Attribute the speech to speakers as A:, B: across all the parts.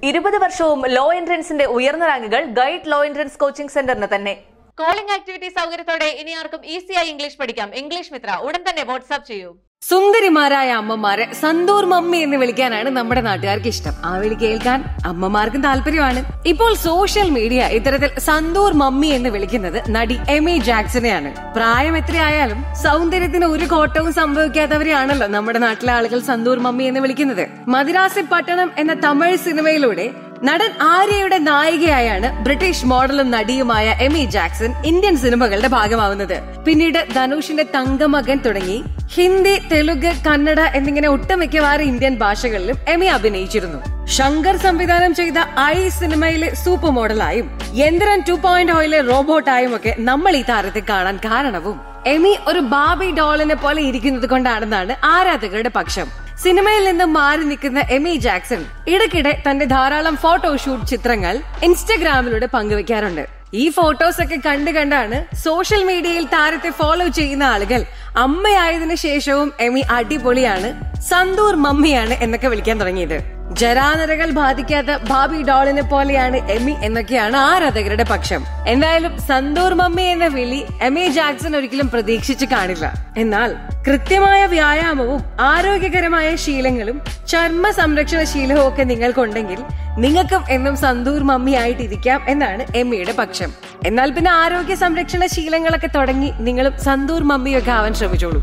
A: 20 വർഷവും ലോ എൻട്രൻസിന്റെ ഉയർന്ന റാങ്കുകൾ ഗൈഡ് ലോ എൻട്രൻസ് കോച്ചിംഗ് സെന്ററിന് തന്നെ. കോളിംഗ് ആക്ടിവിറ്റി സൗകര്യത്തോടെ ഇനി ആർക്കും ഈസിയായി ഇംഗ്ലീഷ് പഠിക്കാം. ഇംഗ്ലീഷ് മിത്ര ഉടൻ തന്നെ വാട്സ്ആപ്പ് ചെയ്യൂ.
B: സുന്ദരിമാരായ അമ്മമാരെ സന്തൂർ മമ്മി എന്ന് വിളിക്കാനാണ് നമ്മുടെ നാട്ടുകാർക്ക് ഇഷ്ടം. ആ വിളി കേൾക്കാൻ അമ്മമാർക്കും താല്പര്യമാണ്. ഇപ്പോൾ സോഷ്യൽ മീഡിയ ഇത്തരത്തിൽ സന്തൂർ മമ്മി എന്ന് വിളിക്കുന്നത് നടി എമി ജാക്സനെയാണ്. പ്രായം എത്രയായാലും സൗന്ദര്യത്തിന് ഒരു കോട്ടവും സംഭവിക്കാത്തവരെയാണല്ലോ നമ്മുടെ നാട്ടിലെ ആളുകൾ സന്തൂർ മമ്മി എന്ന് വിളിക്കുന്നത്. മദിരാസി പട്ടണം എന്ന തമിഴ് സിനിമയിലൂടെ നടൻ ആര്യയുടെ നായികയായാണ് ബ്രിട്ടീഷ് മോഡലും നടിയുമായ എമി ജാക്സൺ ഇന്ത്യൻ സിനിമകളുടെ ഭാഗമാവുന്നത്. പിന്നീട് ധനുഷിന്റെ തങ്കമകൻ തുടങ്ങി ഹിന്ദി, തെലുങ്ക്, കന്നഡ എന്നിങ്ങനെ ഒട്ടുമിക്കവാറും ഇന്ത്യൻ ഭാഷകളിലും എമി അഭിനയിച്ചിരുന്നു. ശങ്കർ സംവിധാനം ചെയ്ത ഐ സിനിമയിലെ സൂപ്പർ മോഡലായും യന്ത്രൻ 2.0 റോബോട്ടായും ഒക്കെ നമ്മൾ ഈ താരത്തെ കാണാൻ കാരണവും എമി ഒരു ബാബി ഡോളിനെ പോലെ ഇരിക്കുന്നത് കൊണ്ടാണെന്നാണ് ആരാധകരുടെ പക്ഷം. സിനിമയിൽ നിന്നും മാറി നിൽക്കുന്ന എമി ജാക്സൺ ഇടയ്ക്കിടെ തന്റെ ധാരാളം ഫോട്ടോഷൂട്ട് ചിത്രങ്ങൾ ഇൻസ്റ്റഗ്രാമിലൂടെ പങ്കുവെക്കാറുണ്ട്. ഈ ഫോട്ടോസ് ഒക്കെ കണ്ടാണ് സോഷ്യൽ മീഡിയയിൽ താരത്തെ ഫോളോ ചെയ്യുന്ന ആളുകൾ അമ്മയായതിനു ശേഷവും എമി അടിപൊളിയാണ്, സന്തൂർ മമ്മിയാണ് എന്നൊക്കെ വിളിക്കാൻ തുടങ്ങിയത്. ജരാനരകൾ ബാധിക്കാത്ത ബാബി ഡോളിനെ പോലെയാണ് എമി എന്നൊക്കെയാണ് ആരാധകരുടെ പക്ഷം. എന്തായാലും സന്തൂർ മമ്മി എന്ന വിളി എമി ജാക്സൺ ഒരിക്കലും പ്രതീക്ഷിച്ചു കാണില്ല. എന്നാൽ കൃത്യമായ വ്യായാമവും ആരോഗ്യകരമായ ശീലങ്ങളും ചർമ്മ സംരക്ഷണ ശീലവും ഒക്കെ നിങ്ങൾക്കുണ്ടെങ്കിൽ നിങ്ങൾക്കും എന്നും സന്തൂർ മമ്മി ആയിട്ടിരിക്കാം എന്നാണ് എമിയുടെ പക്ഷം. എന്നാൽ പിന്നെ ആരോഗ്യ സംരക്ഷണ ശീലങ്ങളൊക്കെ തുടങ്ങി നിങ്ങളും സന്തൂർ മമ്മിയൊക്കെ ആവാൻ ശ്രമിച്ചോളൂ.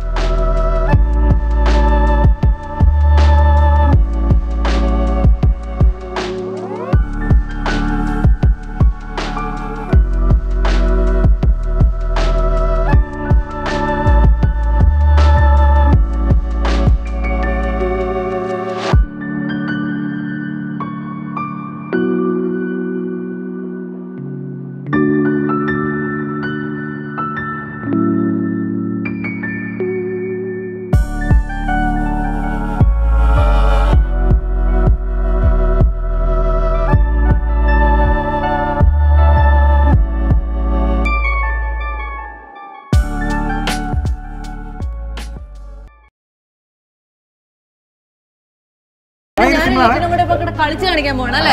B: കളിച്ചു കാണിക്കാൻ പോണല്ലേ?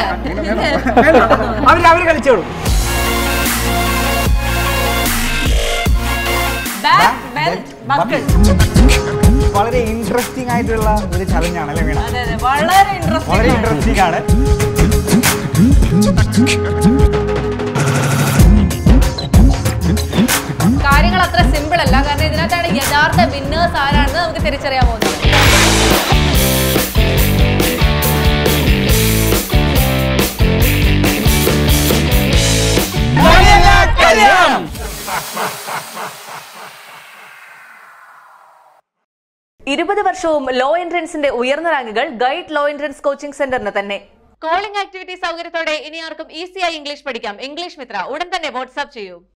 C: അവര് കളിച്ചോളൂ. വളരെ ഇൻട്രസ്റ്റിംഗ് ആയിട്ടുള്ള ഒരു ചലഞ്ചാണ് അല്ലേ വീണ? വളരെ ഇൻട്രസ്റ്റിംഗ് ആണ്.
A: കാര്യങ്ങൾ അത്ര സിമ്പിൾ അല്ല, കാരണം ഇതിനകത്താണ് യഥാർത്ഥ വിന്നേഴ്സ് ആരാണെന്ന് നമുക്ക് തിരിച്ചറിയാൻ പോകുന്നത്. ഇരുപത് വർഷവും ലോ എൻട്രൻസിന്റെ ഉയർന്ന റാങ്കുകൾ ഗൈഡ് ലോ എൻട്രൻസ് കോച്ചിംഗ് സെന്ററിന് തന്നെ. കോളിംഗ് ആക്ടിവിറ്റി സൗകര്യത്തോടെ ഇനി ആർക്കും ഈസിയായി ഇംഗ്ലീഷ് പഠിക്കാം. ഇംഗ്ലീഷ് മിത്ര ഉടൻ തന്നെ വാട്സ്ആപ്പ് ചെയ്യൂ.